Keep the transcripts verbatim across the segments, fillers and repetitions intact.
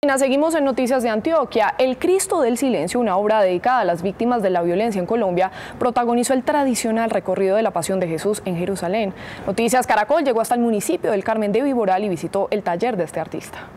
Seguimos en Noticias de Antioquia. El Cristo del Silencio, una obra dedicada a las víctimas de la violencia en Colombia, protagonizó el tradicional recorrido de la Pasión de Jesús en Jerusalén. Noticias Caracol llegó hasta el municipio del Carmen de Viboral y visitó el taller de este artista.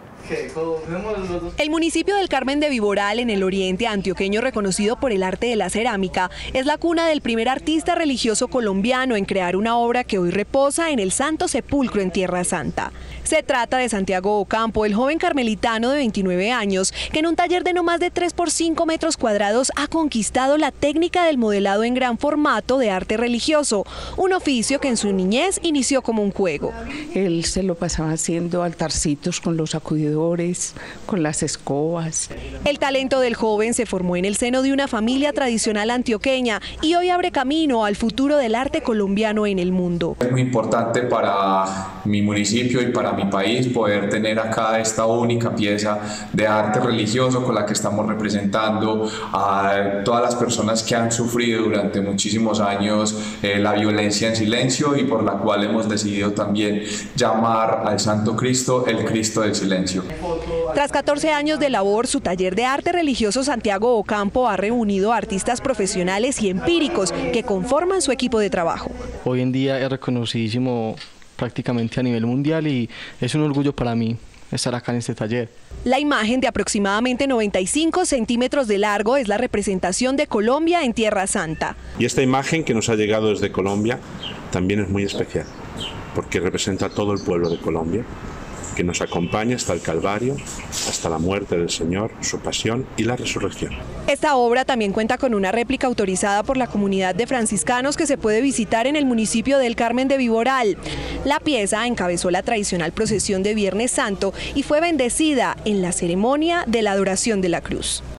El municipio del Carmen de Viboral, en el oriente antioqueño, reconocido por el arte de la cerámica, es la cuna del primer artista religioso colombiano en crear una obra que hoy reposa en el Santo Sepulcro en Tierra Santa. Se trata de Santiago Ocampo, el joven carmelitano de veintinueve años, que en un taller de no más de tres por cinco metros cuadrados ha conquistado la técnica del modelado en gran formato de arte religioso, un oficio que en su niñez inició como un juego. Él se lo pasaba haciendo altarcitos con los acudidores, con las escobas. El talento del joven se formó en el seno de una familia tradicional antioqueña y hoy abre camino al futuro del arte colombiano en el mundo. Es muy importante para mi municipio y para mi país poder tener acá esta única pieza de arte religioso con la que estamos representando a todas las personas que han sufrido durante muchísimos años eh, la violencia en silencio, y por la cual hemos decidido también llamar al Santo Cristo el Cristo del Silencio. Tras catorce años de labor, su taller de arte religioso Santiago Ocampo ha reunido a artistas profesionales y empíricos que conforman su equipo de trabajo. Hoy en día es reconocidísimo prácticamente a nivel mundial y es un orgullo para mí estar acá en este taller. La imagen de aproximadamente noventa y cinco centímetros de largo es la representación de Colombia en Tierra Santa. Y esta imagen que nos ha llegado desde Colombia también es muy especial, porque representa a todo el pueblo de Colombia, que nos acompaña hasta el Calvario, hasta la muerte del Señor, su pasión y la resurrección. Esta obra también cuenta con una réplica autorizada por la comunidad de franciscanos que se puede visitar en el municipio del Carmen de Viboral. La pieza encabezó la tradicional procesión de Viernes Santo y fue bendecida en la ceremonia de la adoración de la cruz.